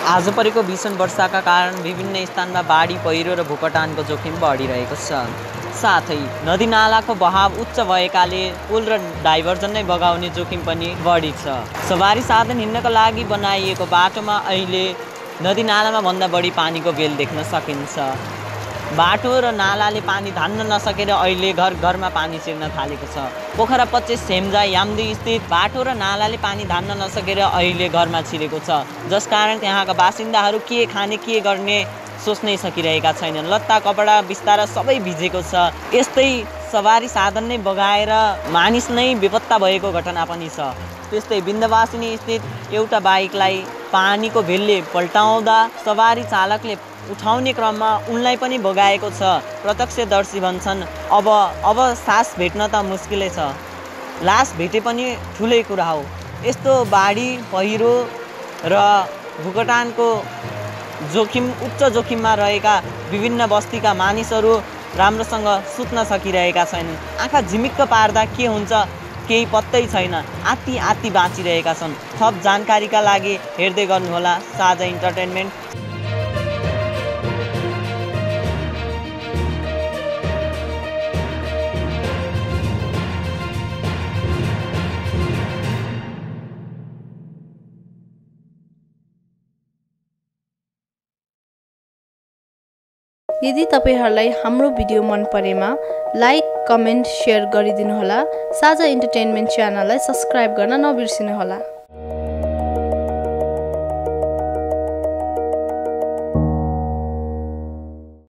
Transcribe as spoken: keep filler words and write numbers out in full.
आज परेको भीषण वर्षाका कारण विभिन्न स्थानमा बाढी पहिरो र भूकटानको जोखिम बढिरहेको छ। साथै नदी नालाको बहाव उच्च भएकाले पुल र डाइभर्जन नै बगाउने जोखिम पनि बढी छ। सवारी साधन हिँड्नका लागि बनाइएको बाटोमा अहिले नदी नालामा भन्दा बढी पानीको बेल देख्न सकिन्छ। बाटो र नालाले पानी धान्न नसकेर अहिले घर घरमा पानी छिर्न थालेको छ। पोखरा पच्चीस सेम्जा याम्दी स्थित बाटो र नालाले पानी धान्न नसकेर अहिले घरमा छिरेको छ, जसकारण त्यहाँका बासिन्दाहरू के खाने के गर्ने सोच्नै सकिरहेका छैनन्। लत्ता कपडा बिस्तारा सबै भिजेको छ। यस्तै सवारी साधन नै बगाएर मानिस नै बेपत्ता भएको घटना पनि छ। त्यस्तै बिन्दवासिनी स्थित एउटा बाइकलाई पानीको भेलले पल्टाउँदा सवारी चालकले उठाउने क्रममा उनलाई पनि बगाएको छ। प्रत्यक्षदर्शी भन्छन् अब अब सास भेट्न त मुस्किलै छ, लास भेटे पनि ठुलै कुरा हो। यस्तो बाढी पहिरो र भूकटानको जोखिम उच्च जोखिममा रहेका विभिन्न बस्तीका मानिसहरू राम्रोसँग सुत्न सकिरहेका छैनन्। आँखा झिमिक्क पार्दा के हुन्छ केही पत्तै छैन। आत्ति आत्ति बाँचिरहेका छन्। थप जानकारीका लागि हेर्दै गर्नुहोला साझा इन्टरटेनमेन्ट। यदि तपाईहरुलाई हाम्रो भिडियो मन परेमा लाइक, कमेन्ट, शेयर गरिदिनुहोला। साझा इन्टरटेनमेन्ट च्यानललाई सब्स्क्राइब गर्न नबिर्सिनुहोला।